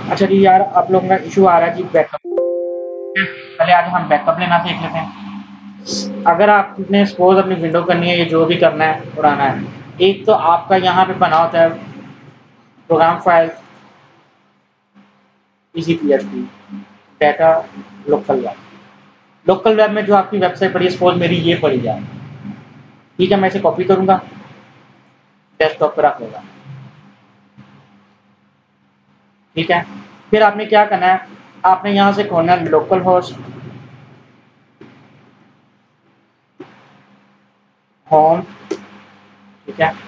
अच्छा जी यार, आप लोगों का इशू आ रहा है जी बैकअप। पहले आज हम बैकअप लेना सीख लेते हैं। अगर आपने सपोज अपनी विंडो करनी है, ये जो भी करना है उड़ाना है, एक तो आपका यहाँ पे बना होता है program file EasyPHP data local web में जो आपकी वेबसाइट पड़ी है, सपोज मेरी ये पड़ी जाए, ठीक है, मैं इसे कॉपी करूंगा, डेस्कटॉप पर रख लूंगा, ठीक है। फिर आपने क्या करना है, आपने यहाँ से खोलना है लोकल होस्ट होम, ठीक है।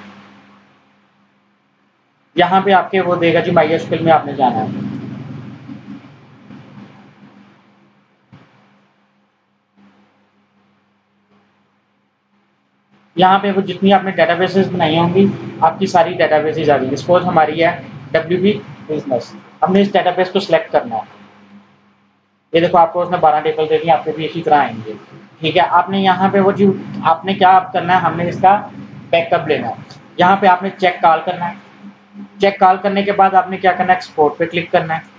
यहाँ पे आपके वो देगा जी MySQL में आपने जाना है। यहाँ पे वो जितनी आपने डेटाबेसेस बनाई होंगी, आपकी सारी डेटाबेसेस आ जाएंगी। सपोज हमारी है WP बिजनेस, हमने इस डेटाबेस को सिलेक्ट करना है। ये देखो आपको उसने 12 टेबल दे दिए, आपके भी इसी तरह आएंगे, ठीक है। आपने यहाँ पे वो जो आपने क्या करना है, हमने इसका बैकअप लेना है। यहाँ पे आपने चेक कॉल करना है। चेक कॉल करने के बाद आपने क्या करना है, एक्सपोर्ट पे क्लिक करना है।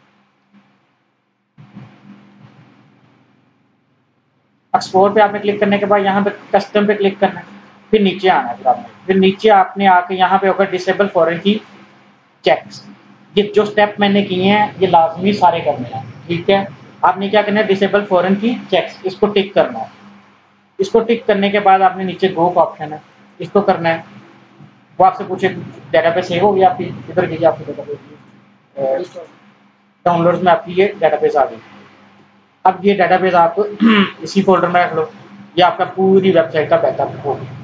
एक्सपोर्ट पे आपने क्लिक करने के बाद यहाँ पे कस्टम पे क्लिक करना है। फिर नीचे आना है, फिर नीचे आपने आके यहाँ पे होगा डिसेबल फॉरेन की चेक्स। ये जो स्टेप मैंने किए हैं ये लाजमी सारे करने हैं, ठीक है। आपने क्या करना है, डिसेबल फॉरेन की चेक्स, इसको टिक करना है। इसको टिक करने के बाद आपने नीचे गो का ऑप्शन है, इसको करना है। वो आपसे पूछे डेटाबेस सेव हो गई आपकी, इधर कीजिए, आपकी डेटाबेस डाउनलोड्स में आपकी ये डेटाबेस आ गई। अब ये डेटाबेस आप इसी फोल्डर में रख लो, ये आपका पूरी वेबसाइट का बैकअप हो गया,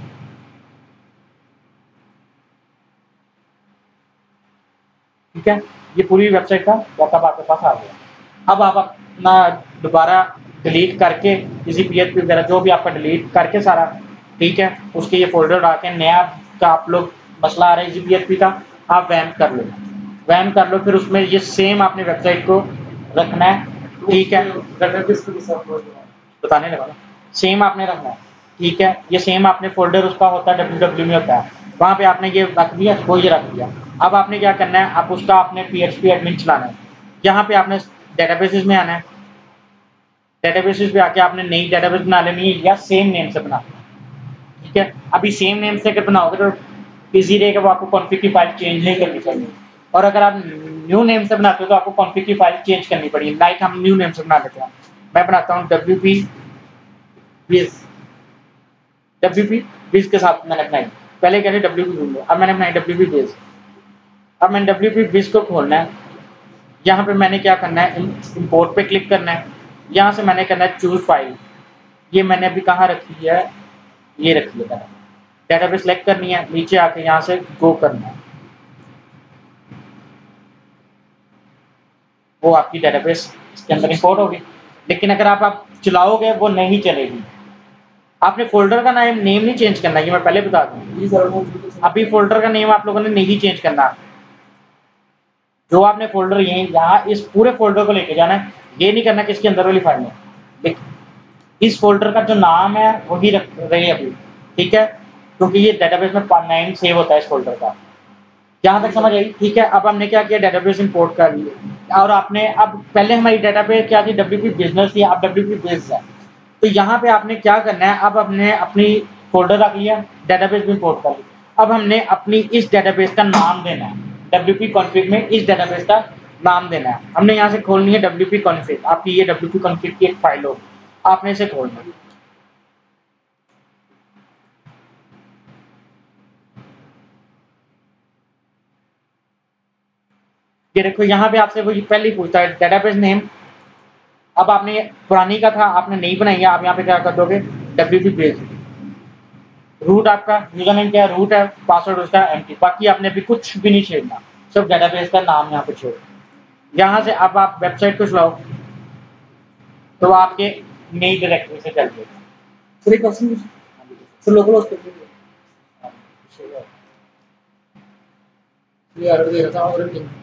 ठीक है। ये पूरी वेबसाइट का बैकअप आपके पास आ गया। अब आप अपना दोबारा डिलीट करके किसी PHP वगैरह जो भी आपका डिलीट करके सारा, ठीक है, उसके ये फोल्डर उठा के नया का आप लोग मसला आ रहा है PHP का, आप वैम्प कर लो, वैम्प कर लो। फिर उसमें ये सेम आपने वेबसाइट को रखना है, ठीक है। बताने लगा ना, सेम आपने रखना है, ठीक है। ये सेम आपने फोल्डर उसका होता है www में होता है, वहां पे आपने ये रख दिया, वो ये रख दिया। अब आपने क्या करना है, आप उसका आपने PHP एडमिन चलाना है। यहाँ पे आपने डेटाबेसेस में आना है, डेटाबेसेस पे आके आपने नई डेटाबेस बना लेनी है या सेम नेम से बना, ठीक है। अभी सेम नेम से अगर बनाओगे तो इजी रहेगा, वो आपको कॉन्फ़िग की फाइल चेंज नहीं करनी चाहिए। और अगर आप न्यू नेम से बनाते हो तो आपको कॉन्फ़िग की फाइल चेंज करनी पड़ेगी। लाइक हम न्यू नेम से बना लेते हैं, मैं बनाता हूँ WP Biz, WP Biz के साथ मैंने बनाई, पहले कहते WP Biz, अब मैंने बनाई WP Biz। अब मैंने WP Biz को खोलना है। यहाँ पे मैंने क्या करना है, इंपोर्ट पे क्लिक करना है। यहाँ से मैंने करना है चूज फाइल, ये मैंने अभी कहाँ रखी है, ये रखी है डेटाबेस सेलेक्ट करनी है, नीचे आके यहाँ से गो करना है, वो आपकी डेटाबेस इसके अंदर इंपोर्ट होगी। लेकिन अगर आप चलाओगे वो नहीं चलेगी। आपने फोल्डर का नेम नहीं चेंज करना, ये मैं पहले बता दूं। अभी फोल्डर का नेम आप लोगों ने नहीं चेंज करना, जो आपने फोल्डर यही यहाँ इस पूरे फोल्डर को लेके जाना है, ये नहीं करना कि इसके अंदर वाली फाइल में, इस फोल्डर का जो नाम है वही रख रही है अभी, ठीक है, क्योंकि ये डेटाबेस में नाम सेव होता है इस फोल्डर का। यहाँ तक समझ आई, ठीक है। अब हमने क्या किया, डेटाबेस इंपोर्ट कर लिया, और आपने अब पहले हमारी डेटाबेस क्या थी, WP बिजनेस थी, अब WP बिज है। तो यहाँ पे आपने क्या करना है, अब हमने अपनी फोल्डर रख लिया, डेटाबेस भी इंपोर्ट कर लिया। अब हमने अपनी इस डेटाबेस का नाम देना है, WP कॉन्फ़िग में इस डेटाबेस का नाम देना है। हमने यहाँ से खोलनी है WP कॉन्फ़िग, आपकी ये WP कॉन्फ़िग की एक फाइल होगी, आपने इसे खोलना है। ये देखो यहाँ पे आपसे वो पहले ही पूछता है डेटाबेस नेम। अब आपने पुरानी का था, आपने नहीं बनाई है, आप यहाँ पे क्या कर दोगे, WP बेस। रूट आपका यूजर नेम क्या है, रूट है, पासवर्ड उसका एम्प्टी, बाकी आपने भी कुछ भी नहीं छेड़ना, सिर्फ डेटाबेस का नाम यहाँ पे छेड़ो। यहाँ से अब आप वेबसाइट को चलाओ तो आपके नई डायरेक्टरी से चल जाएगा।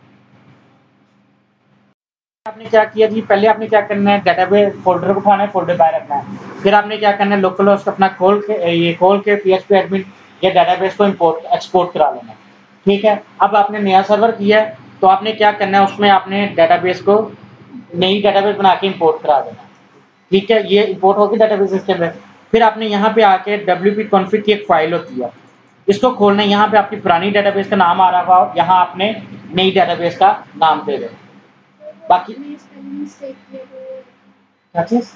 आपने क्या किया जी, पहले आपने क्या करना है, डेटाबेस फोल्डर को उठाना है, फोल्डर बाहर रखना है। फिर आपने क्या करना है, लोकल होस्ट अपना खोल के PHP एडमिन या डेटाबेस को इंपोर्ट एक्सपोर्ट करा लेना है, ठीक है। अब आपने नया सर्वर किया है तो आपने क्या करना है, उसमें आपने डेटाबेस को नई डेटाबेस बना के इंपोर्ट करा देना। ठीक है, ये इंपोर्ट होगी डेटाबेस के अंदर। फिर आपने यहाँ पे आके wp config की एक फाइल होती है, इसको खोलना है। यहाँ पे आपकी पुरानी डेटाबेस का नाम आ रहा होगा, यहाँ आपने नई डेटाबेस का नाम दे दो। बाकी क्या चीज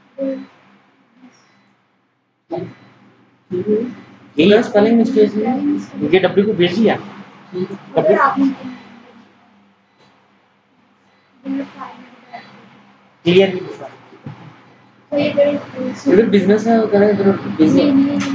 यही स्पेलिंग मिस्टेक है, ये डब्ल्यू को भेजी है। क्लियर इधर बिजनेस है करें इधर बिजनेस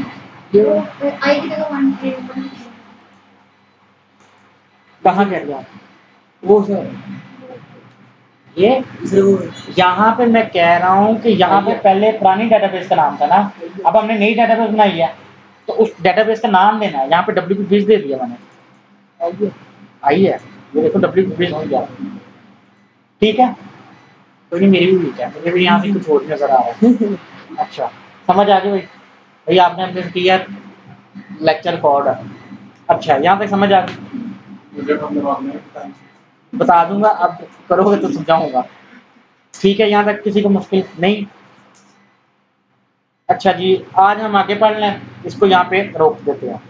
कहाँ कह रहे हैं वो सर ये यहाँ पे मैं कह रहा हूँ कि यहाँ पे पहले पुरानी डेटाबेस का नाम था ना, अब हमने नई डेटाबेस बनाई है, तो उस डेटाबेस का नाम देना है। यहाँ पे डब्ल्यू भेज दे दिया मैंने, आई है ये देखो डब्ल्यू भेज दिया। ठीक है, कोई नहीं, मेरी भी ठीक है, मुझे भी यहाँ से कुछ और नजर आ रहा है। अच्छा समझ आ गई भाई, भाई आपने हमने किया लेक्चर कोड। अच्छा यहाँ तक समझ आ गई, बता दूंगा, अब करोगे तो समझाऊंगा। ठीक है, यहाँ तक किसी को मुश्किल नहीं। अच्छा जी, आज हम आगे पढ़ लें, इसको यहाँ पे रोक देते हैं।